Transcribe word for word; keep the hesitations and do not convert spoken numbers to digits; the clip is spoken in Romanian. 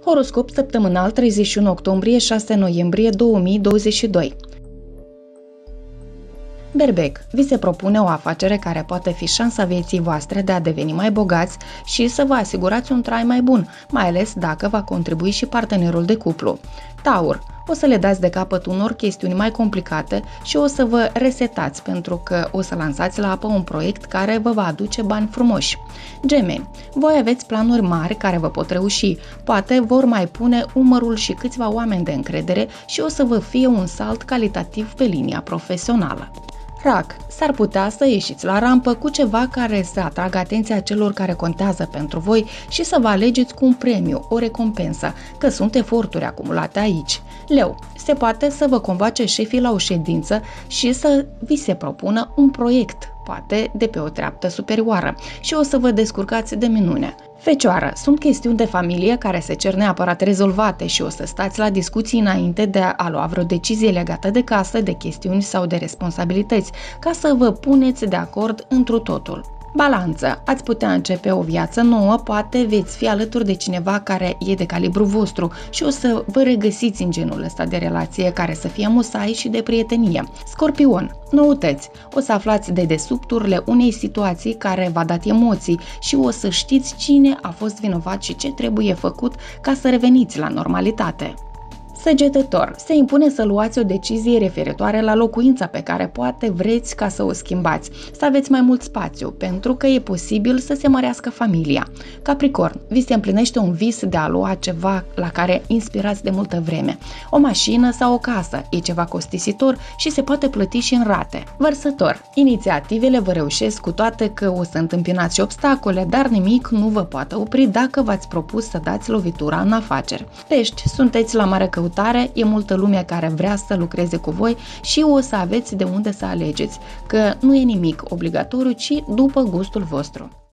Horoscop săptămânal treizeci și unu octombrie - șase noiembrie două mii douăzeci și doi. Berbec, vi se propune o afacere care poate fi șansa vieții voastre de a deveni mai bogați și să vă asigurați un trai mai bun, mai ales dacă va contribui și partenerul de cuplu. Taur, o să le dați de capăt unor chestiuni mai complicate și o să vă resetați pentru că o să lansați la apă un proiect care vă va aduce bani frumoși. Gemeni, voi aveți planuri mari care vă pot reuși, poate vor mai pune umărul și câțiva oameni de încredere și o să vă fie un salt calitativ pe linia profesională. Rac, s-ar putea să ieșiți la rampă cu ceva care să atragă atenția celor care contează pentru voi și să vă alegeți cu un premiu, o recompensă, că sunt eforturi acumulate aici. Leu, se poate să vă convoace șefii la o ședință și să vi se propună un proiect, poate de pe o treaptă superioară, și o să vă descurcați de minune. Fecioară, sunt chestiuni de familie care se cer neapărat rezolvate și o să stați la discuții înainte de a lua vreo decizie legată de casă, de chestiuni sau de responsabilități, ca să vă puneți de acord întru totul. Balanță, ați putea începe o viață nouă, poate veți fi alături de cineva care e de calibru vostru și o să vă regăsiți în genul ăsta de relație care să fie musai și de prietenie. Scorpion, noutăți, o să aflați de dedesubturile unei situații care v-a dat emoții și o să știți cine a fost vinovat și ce trebuie făcut ca să reveniți la normalitate. Săgetător, se impune să luați o decizie referitoare la locuința pe care poate vreți ca să o schimbați, să aveți mai mult spațiu, pentru că e posibil să se mărească familia. Capricorn, vi se împlinește un vis de a lua ceva la care inspirați de multă vreme. O mașină sau o casă, e ceva costisitor și se poate plăti și în rate. Vărsător, inițiativele vă reușesc cu toate că o să întâmpinați și obstacole, dar nimic nu vă poate opri dacă v-ați propus să dați lovitura în afaceri. Pești, sunteți la mare căutare, e multă lume care vrea să lucreze cu voi și o să aveți de unde să alegeți, că nu e nimic obligatoriu, ci după gustul vostru.